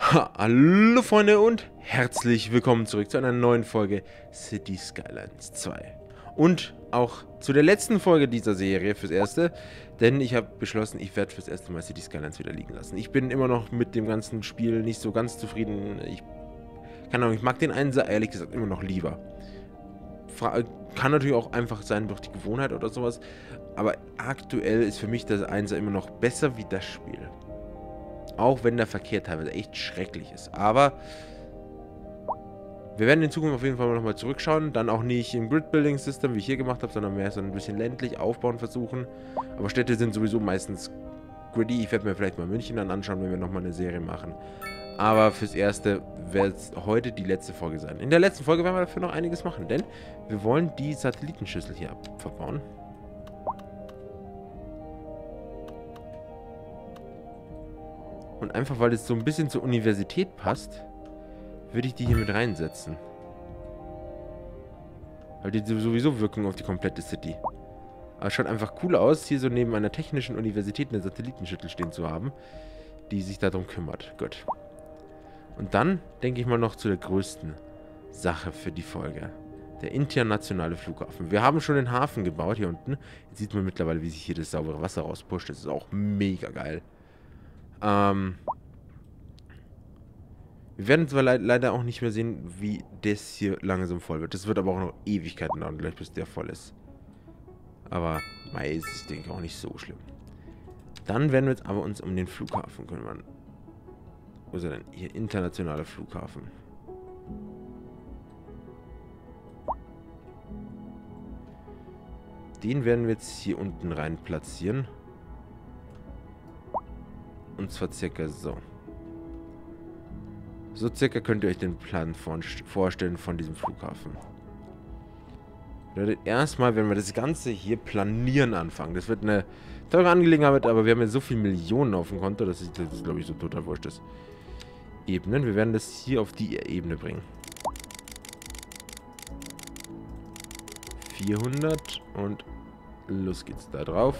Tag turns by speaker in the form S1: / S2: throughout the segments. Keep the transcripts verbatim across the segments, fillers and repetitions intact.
S1: Ha, hallo Freunde und herzlich willkommen zurück zu einer neuen Folge City Skylines zwei. Und auch zu der letzten Folge dieser Serie fürs Erste, denn ich habe beschlossen, ich werde fürs erste Mal City Skylines wieder liegen lassen. Ich bin immer noch mit dem ganzen Spiel nicht so ganz zufrieden. Ich, keine Ahnung, ich mag den Einser ehrlich gesagt immer noch lieber. Fra kann natürlich auch einfach sein durch die Gewohnheit oder sowas, aber aktuell ist für mich das Einser immer noch besser wie das Spiel. Auch wenn der Verkehr teilweise echt schrecklich ist. Aber wir werden in Zukunft auf jeden Fall nochmal zurückschauen. Dann auch nicht im Grid-Building-System, wie ich hier gemacht habe, sondern mehr so ein bisschen ländlich aufbauen versuchen. Aber Städte sind sowieso meistens gritty. Ich werde mir vielleicht mal München dann anschauen, wenn wir nochmal eine Serie machen. Aber fürs Erste wird es heute die letzte Folge sein. In der letzten Folge werden wir dafür noch einiges machen, denn wir wollen die Satellitenschüssel hier verbauen. Und einfach, weil es so ein bisschen zur Universität passt, würde ich die hier mit reinsetzen. Weil die sowieso Wirkung auf die komplette City. Aber es schaut einfach cool aus, hier so neben einer technischen Universität eine Satellitenschüssel stehen zu haben, die sich darum kümmert. Gut. Und dann denke ich mal noch zu der größten Sache für die Folge. Der internationale Flughafen. Wir haben schon den Hafen gebaut hier unten. Jetzt sieht man mittlerweile, wie sich hier das saubere Wasser rauspusht. Das ist auch mega geil. Ähm, wir werden zwar le leider auch nicht mehr sehen, wie das hier langsam voll wird. Das wird aber auch noch Ewigkeiten dauern, gleich bis der voll ist. Aber, mei, ist es, denke ich, auch nicht so schlimm. Dann werden wir jetzt aber uns um den Flughafen kümmern. Wo ist er denn? Hier, internationaler Flughafen. Den werden wir jetzt hier unten rein platzieren. Und zwar circa so. So circa könnt ihr euch den Plan vorstellen von diesem Flughafen. Erstmal werden wir das Ganze hier planieren anfangen. Das wird eine teure Angelegenheit, aber wir haben ja so viele Millionen auf dem Konto, dass das, das glaube ich, so total wurscht ist. Ebenen. Wir werden das hier auf die Ebene bringen. vierhundert und los geht's da drauf.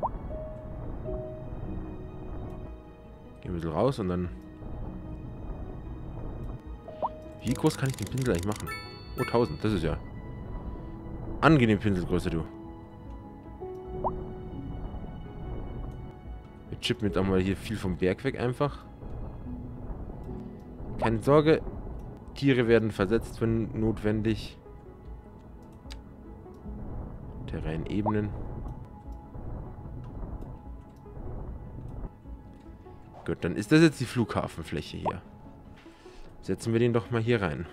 S1: Gehen wir ein bisschen raus und dann... Wie groß kann ich den Pinsel eigentlich machen? Oh, tausend. Das ist ja... angenehm Pinselgröße, du. Wir chippen jetzt auch mal hier viel vom Berg weg einfach. Keine Sorge. Tiere werden versetzt, wenn notwendig. Terrainebenen. Gut, dann ist das jetzt die Flughafenfläche hier. Setzen wir den doch mal hier rein.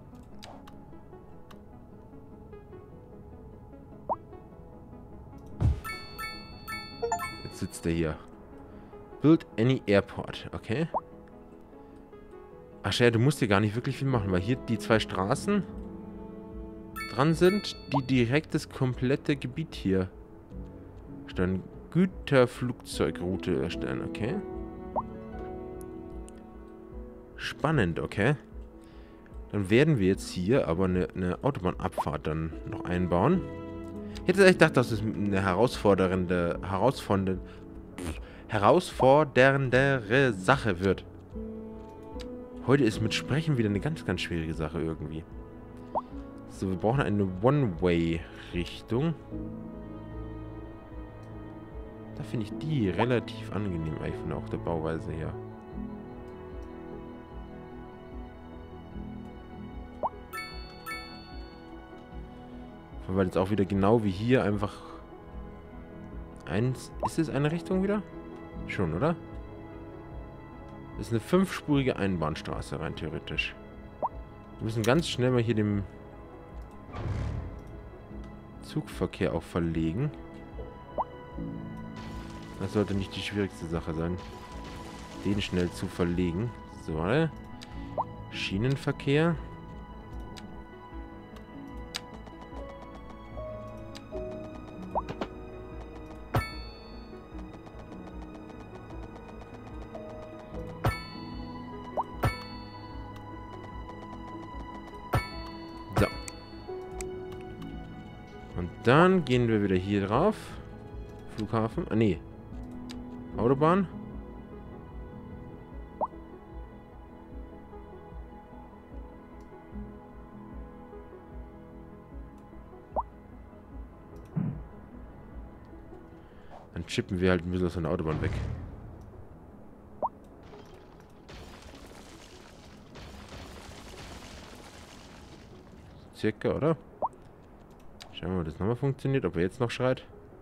S1: Jetzt sitzt er hier. Build any airport, okay. Ach ja, du musst hier gar nicht wirklich viel machen, weil hier die zwei Straßen dran sind, die direkt das komplette Gebiet hier stellen. Güterflugzeugroute erstellen, okay. Spannend, okay. Dann werden wir jetzt hier aber eine, eine Autobahnabfahrt dann noch einbauen. Ich hätte echt gedacht, dass es eine herausfordernde, herausfordernde, herausforderndere Sache wird. Heute ist mit Sprechen wieder eine ganz, ganz schwierige Sache irgendwie. So, wir brauchen eine One-Way-Richtung. Da finde ich die relativ angenehm, eigentlich von auch der Bauweise her. Weil jetzt auch wieder genau wie hier einfach eins... Ist es eine Richtung wieder? Schon, oder? Das ist eine fünfspurige Einbahnstraße, rein theoretisch. Wir müssen ganz schnell mal hier den Zugverkehr auch verlegen. Das sollte nicht die schwierigste Sache sein, den schnell zu verlegen. So, warte. Schienenverkehr. Dann gehen wir wieder hier drauf. Flughafen. Ah, nee. Autobahn. chippen wir halt ein bisschen aus der Autobahn weg. Circa, oder? Schauen wir mal, ob das nochmal funktioniert, ob er jetzt noch schreit.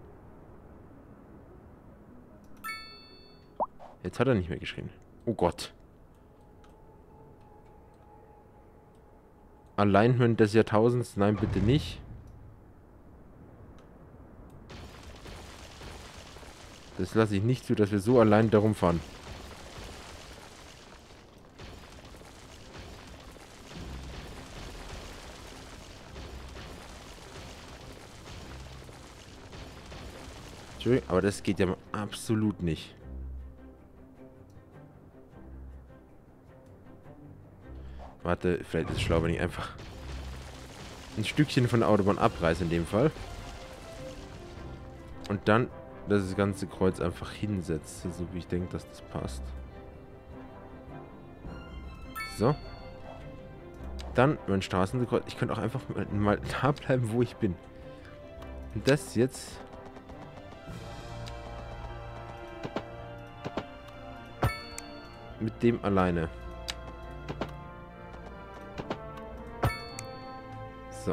S1: Jetzt hat er nicht mehr geschrien. Oh Gott. Alignment des Jahrtausends? Nein, bitte nicht. Das lasse ich nicht zu, dass wir so allein darum fahren. Entschuldigung, aber das geht ja absolut nicht. Warte, vielleicht ist es schlau, wenn ich einfach ein Stückchen von der Autobahn abreiße in dem Fall. Und dann das ganze Kreuz einfach hinsetze, so wie ich denke, dass das passt. So. Dann mein Straßenkreuz. Ich könnte auch einfach mal, mal da bleiben, wo ich bin. Und das jetzt... mit dem alleine. So.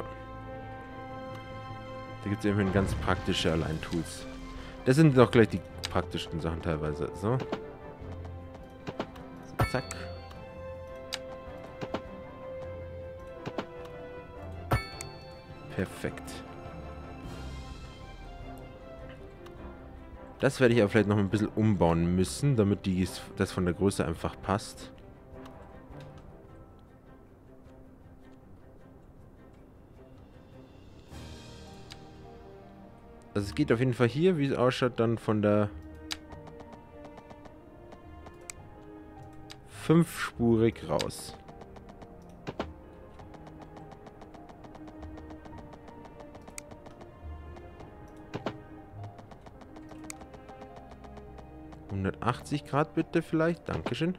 S1: Da gibt es immerhin ganz praktische Allein-Tools. Das sind doch gleich die praktischsten Sachen teilweise. So. So, zack. Perfekt. Das werde ich aber vielleicht noch ein bisschen umbauen müssen, damit die, das von der Größe einfach passt. Also es geht auf jeden Fall hier, wie es ausschaut, dann von der fünfspurig raus. hundertachtzig Grad bitte vielleicht. Dankeschön.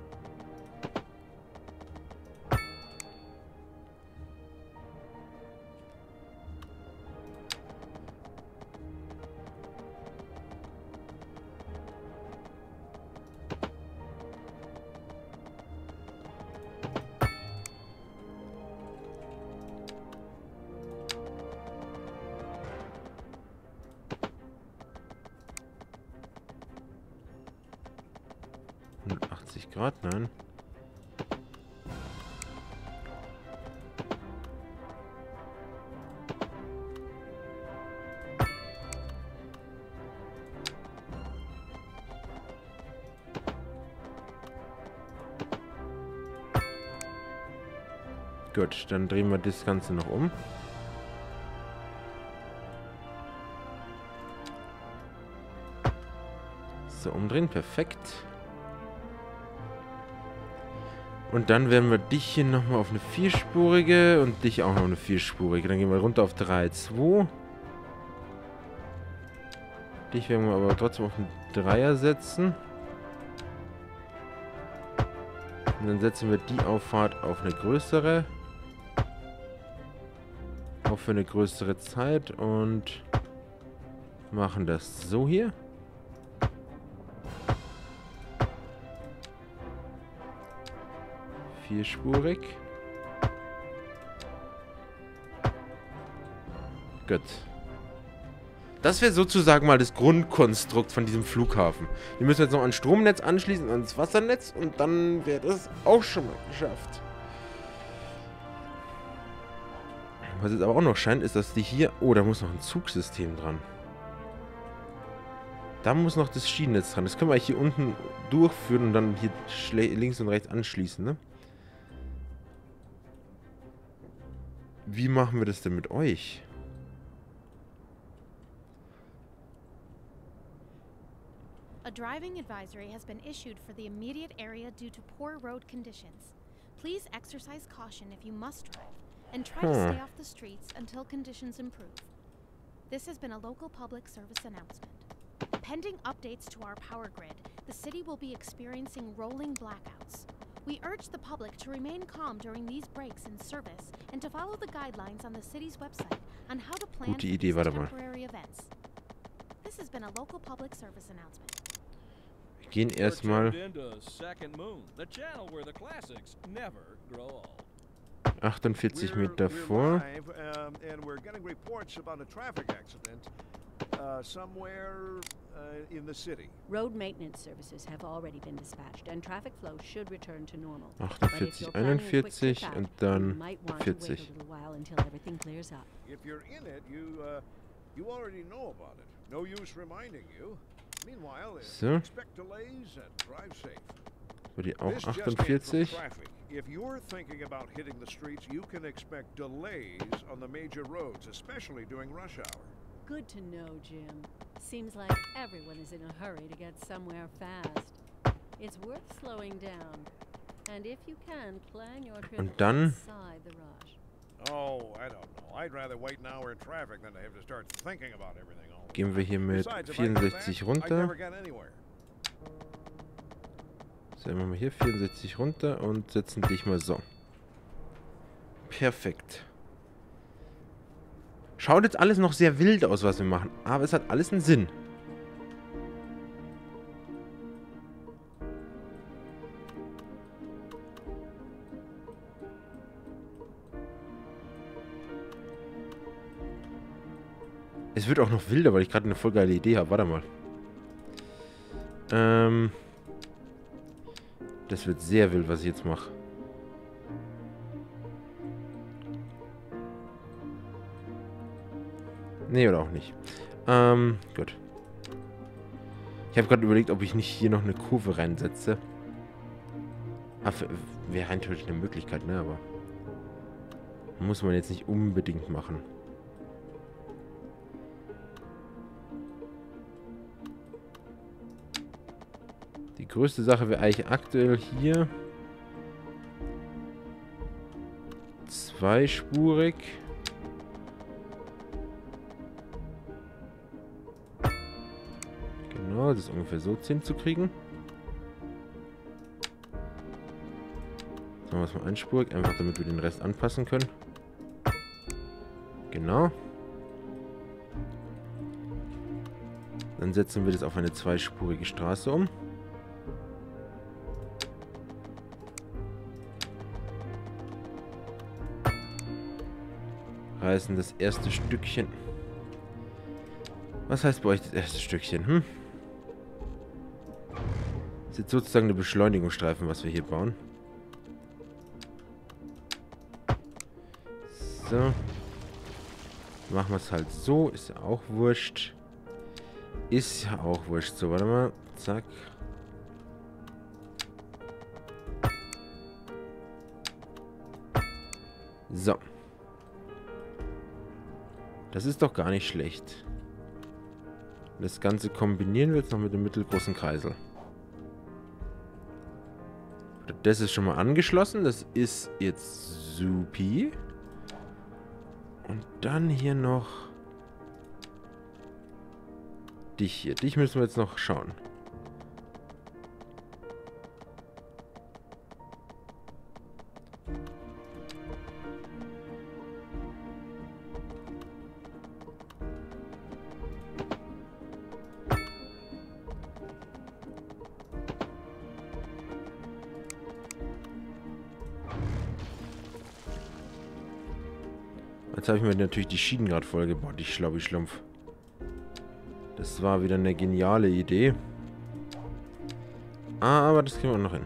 S1: hundertachtzig Grad, nein. Gut, dann drehen wir das Ganze noch um. So, umdrehen, perfekt. Und dann werden wir dich hier nochmal auf eine vierspurige und dich auch noch eine vierspurige. Dann gehen wir runter auf drei, zwei. Dich werden wir aber trotzdem auf einen Dreier setzen. Und dann setzen wir die Auffahrt auf eine größere. Auch für eine größere Zeit und machen das so hier. Vierspurig. Gut. Das wäre sozusagen mal das Grundkonstrukt von diesem Flughafen. Wir müssen jetzt noch ein Stromnetz anschließen, ans Wassernetz und dann wäre das auch schon mal geschafft. Was jetzt aber auch noch scheint, ist, dass die hier... Oh, da muss noch ein Zugsystem dran. Da muss noch das Schienennetz dran. Das können wir hier unten durchführen und dann hier links und rechts anschließen, ne? Wie machen wir das denn mit euch?
S2: A driving advisory has been issued for the immediate area due to poor road conditions. Please exercise caution if you must drive, and try to stay off the streets until conditions improve. This has been a local public service announcement. Pending updates to our power grid, the city will be experiencing rolling blackouts. We urge the public to remain calm during these breaks in service and to follow the guidelines on the city's website on how to plan for these temporary events. This has been a local public service announcement.
S1: Wir gehen erstmal achtundvierzig Meter vor.
S3: Uh, somewhere uh, in the city.
S4: Road maintenance services have already been dispatched and traffic flow should return to normal.
S1: achtundvierzig, einundvierzig und dann vierzig.
S3: If you're in it, you uh, you already know about it. No use reminding you. Meanwhile,
S1: so.
S3: Expect delays and drive safe.
S1: Wird die auch achtundvierzig?
S3: If you're thinking about hitting the streets, you can expect delays on the major roads, especially during rush hour.
S4: Good to know, Jim. Seems like everyone is in a hurry to get somewhere fast. It's worth slowing down. And if you can, plan your trip
S1: Und dann
S4: outside the rush.
S3: Oh, I don't know. I'd rather wait an hour in traffic than to have to start thinking about everything all the time.
S1: gehen wir hier mit vierundsechzig runter. So, machen wir hier vierundsechzig runter und setzen dich mal so. Perfekt. Schaut jetzt alles noch sehr wild aus, was wir machen, aber es hat alles einen Sinn. Es wird auch noch wilder, weil ich gerade eine voll geile Idee habe. Warte mal. Ähm... Das wird sehr wild, was ich jetzt mache. Nee, oder auch nicht. Ähm, gut. Ich habe gerade überlegt, ob ich nicht hier noch eine Kurve reinsetze. Wäre rein theoretisch eine Möglichkeit, ne? Aber muss man jetzt nicht unbedingt machen. Die größte Sache wäre eigentlich aktuell hier zweispurig. Genau, das ungefähr so hinzukriegen. Sagen wir es mal einspurig, einfach damit wir den Rest anpassen können. Genau. Dann setzen wir das auf eine zweispurige Straße um. Reißen das erste Stückchen. Was heißt bei euch das erste Stückchen? Hm? Das ist jetzt sozusagen eine Beschleunigungsstreifen, was wir hier bauen. So. Machen wir es halt so. Ist ja auch wurscht. Ist ja auch wurscht. So, warte mal. Zack. So. Das ist doch gar nicht schlecht. Das Ganze kombinieren wir jetzt noch mit dem mittelgroßen Kreisel. Das ist schon mal angeschlossen. Das ist jetzt supi. Und dann hier noch dich hier. Dich müssen wir jetzt noch schauen. Jetzt habe ich mir natürlich die Schienen gerade vollgebaut, ich schlaubi Schlumpf. Das war wieder eine geniale Idee. Ah, aber das kriegen wir auch noch hin.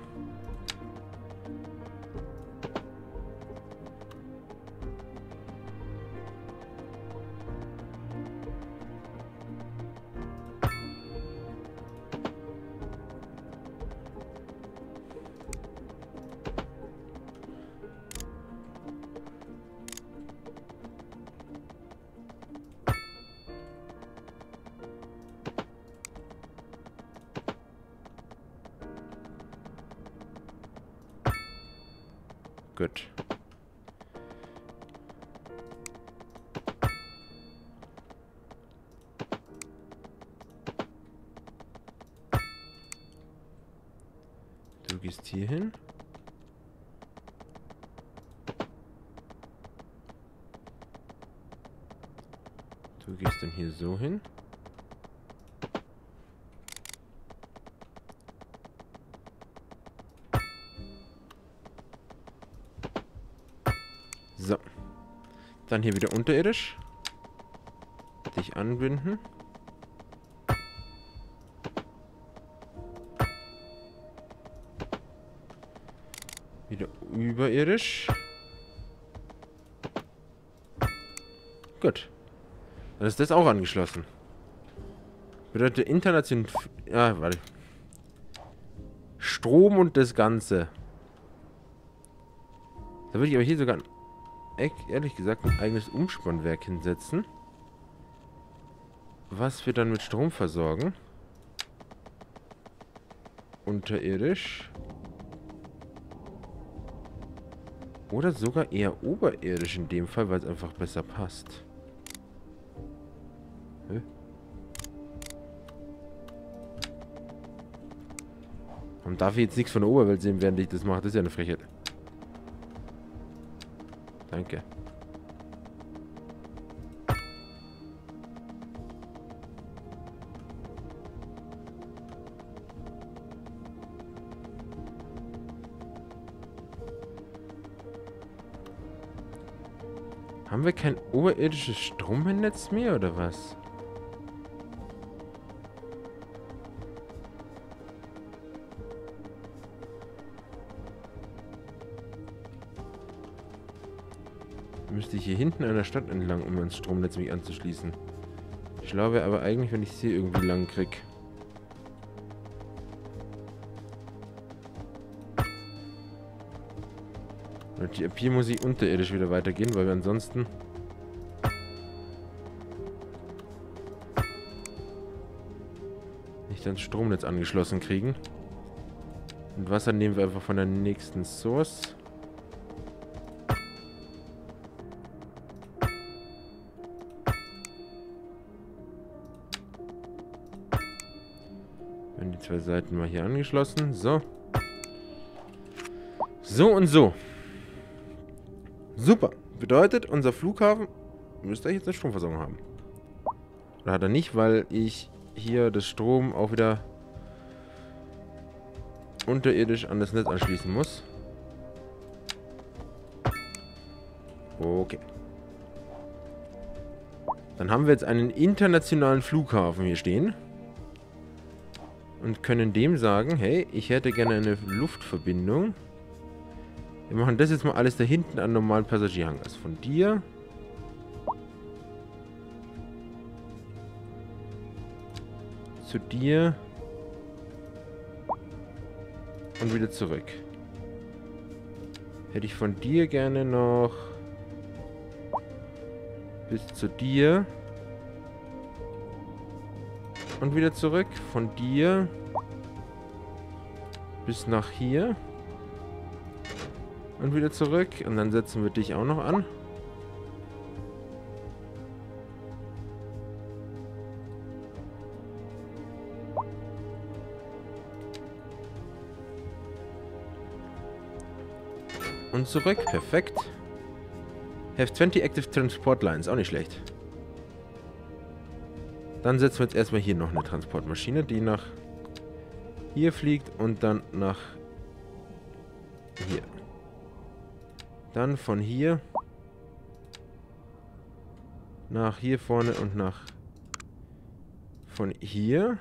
S1: Gut. Du gehst hier hin. Du gehst dann hier so hin. So. Dann hier wieder unterirdisch. Dich anbinden. Wieder überirdisch. Gut. Dann ist das auch angeschlossen. Bedeutet international... Ja, warte. Strom und das Ganze. Da würde ich aber hier sogar, ehrlich gesagt, ein eigenes Umspannwerk hinsetzen. Was wir dann mit Strom versorgen. Unterirdisch. Oder sogar eher oberirdisch in dem Fall, weil es einfach besser passt. Hä? Und darf ich jetzt nichts von der Oberwelt sehen, während ich das mache? Das ist ja eine Frechheit. Danke. Haben wir kein oberirdisches Stromnetz mehr, oder was? Müsste ich hier hinten an der Stadt entlang, um ans Stromnetz mich anzuschließen. Ich glaube aber eigentlich, wenn ich es hier irgendwie lang krieg. Und ab hier muss ich unterirdisch wieder weitergehen, weil wir ansonsten nicht ans Stromnetz angeschlossen kriegen. Und Wasser nehmen wir einfach von der nächsten Source. Werden die zwei Seiten mal hier angeschlossen. So. So und so. Super. Bedeutet, unser Flughafen müsste jetzt eine Stromversorgung haben. Oder hat er nicht, weil ich hier das Strom auch wieder unterirdisch an das Netz anschließen muss. Okay. Dann haben wir jetzt einen internationalen Flughafen hier stehen. Und können dem sagen, hey, ich hätte gerne eine Luftverbindung. Wir machen das jetzt mal alles da hinten an normalen Passagierhangars. Von dir. Zu dir. Und wieder zurück. Hätte ich von dir gerne noch bis zu dir. Und wieder zurück. Von dir bis nach hier. Und wieder zurück. Und dann setzen wir dich auch noch an. Und zurück. Perfekt. Have twenty active transport lines. Auch nicht schlecht. Dann setzen wir jetzt erstmal hier noch eine Transportmaschine, die nach hier fliegt und dann nach hier. Dann von hier nach hier vorne und nach von hier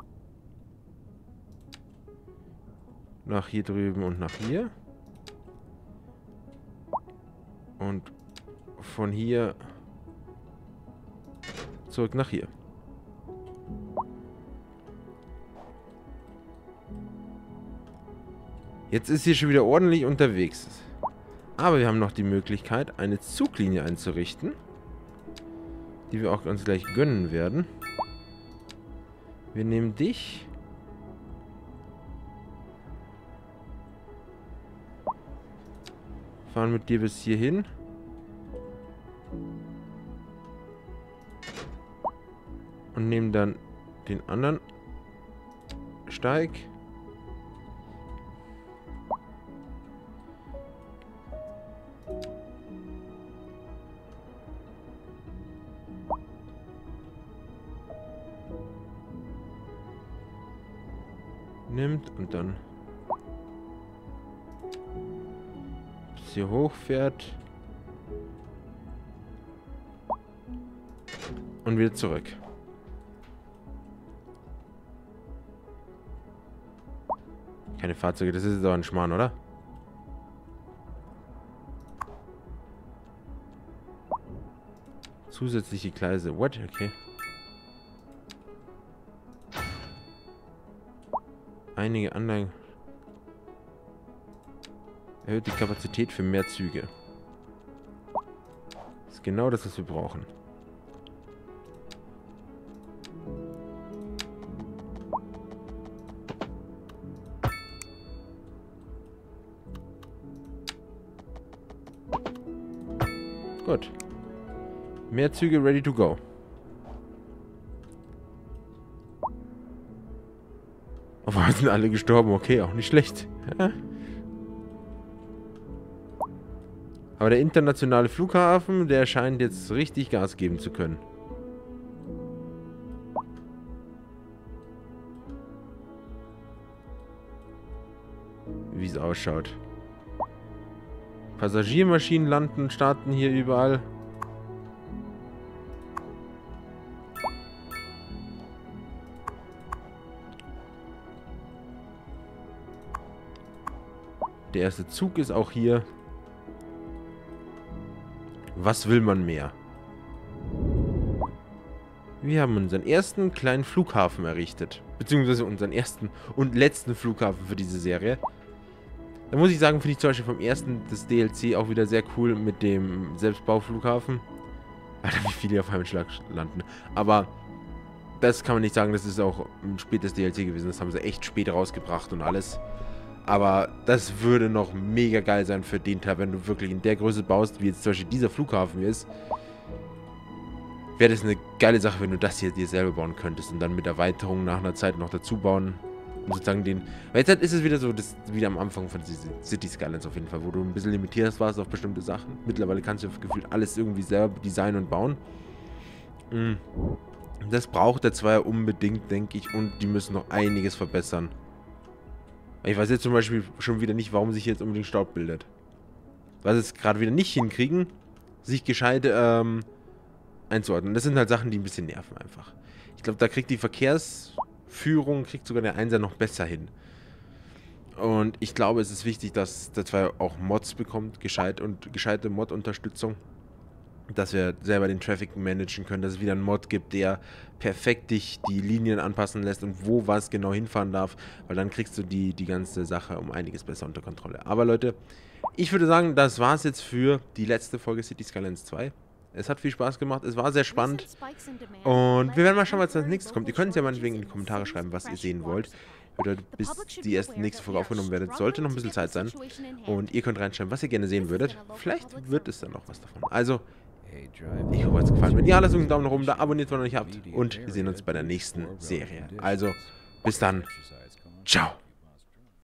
S1: nach hier drüben und nach hier. Und von hier zurück nach hier. Jetzt ist hier schon wieder ordentlich unterwegs. Aber wir haben noch die Möglichkeit, eine Zuglinie einzurichten, die wir auch ganz gleich gönnen werden. Wir nehmen dich. Fahren mit dir bis hierhin. Und nehmen dann den anderen Steig. Nimmt und dann bis hier hochfährt. Und wieder zurück. Keine Fahrzeuge, das ist jetzt doch ein Schmarrn, oder? Zusätzliche Gleise. What? Okay. Einige Anlagen. Erhöht die Kapazität für mehr Züge. Das ist genau das, was wir brauchen. Gut. Mehr Züge ready to go. Auf einmal sind alle gestorben. Okay, auch nicht schlecht. Ja. Aber der internationale Flughafen, der scheint jetzt richtig Gas geben zu können. Wie es ausschaut. Passagiermaschinen landen, starten hier überall. Der erste Zug ist auch hier. Was will man mehr? Wir haben unseren ersten kleinen Flughafen errichtet. Beziehungsweise unseren ersten und letzten Flughafen für diese Serie. Da muss ich sagen, finde ich zum Beispiel vom ersten das D L C auch wieder sehr cool mit dem Selbstbauflughafen. Alter, wie viele auf einem Schlag landen. Aber das kann man nicht sagen, das ist auch ein spätes D L C gewesen. Das haben sie echt spät rausgebracht und alles. Aber das würde noch mega geil sein für den Teil, wenn du wirklich in der Größe baust, wie jetzt zum Beispiel dieser Flughafen ist. Wäre das eine geile Sache, wenn du das hier dir selber bauen könntest und dann mit Erweiterungen nach einer Zeit noch dazu bauen. Und sozusagen den... Weil jetzt ist es wieder so, das wieder am Anfang von City Skylines auf jeden Fall, wo du ein bisschen limitiert warst auf bestimmte Sachen. Mittlerweile kannst du gefühlt alles irgendwie selber designen und bauen. Das braucht der Zweier unbedingt, denke ich, und die müssen noch einiges verbessern. Ich weiß jetzt zum Beispiel schon wieder nicht, warum sich jetzt unbedingt Staub bildet. Weil sie es gerade wieder nicht hinkriegen, sich gescheit ähm, einzuordnen. Das sind halt Sachen, die ein bisschen nerven einfach. Ich glaube, da kriegt die Verkehrsführung, kriegt sogar der Einser noch besser hin. Und ich glaube, es ist wichtig, dass der Zweier auch Mods bekommt, gescheit und gescheite Mod-Unterstützung. Dass wir selber den Traffic managen können, dass es wieder einen Mod gibt, der perfekt dich die Linien anpassen lässt und wo was genau hinfahren darf, weil dann kriegst du die, die ganze Sache um einiges besser unter Kontrolle. Aber Leute, ich würde sagen, das war es jetzt für die letzte Folge City Skylines zwei. Es hat viel Spaß gemacht, es war sehr spannend und wir werden mal schauen, was als nächstes kommt. Ihr könnt es ja meinetwegen in die Kommentare schreiben, was ihr sehen wollt. Oder bis die erste nächste Folge aufgenommen wird, sollte noch ein bisschen Zeit sein. Und ihr könnt reinschreiben, was ihr gerne sehen würdet. Vielleicht wird es dann noch was davon. Also, ich hoffe, es hat gefallen. Wenn ihr alles, einen Daumen nach oben da, abonniert, wenn ihr noch nicht habt. Und wir sehen uns bei der nächsten Serie. Also, bis dann. Ciao.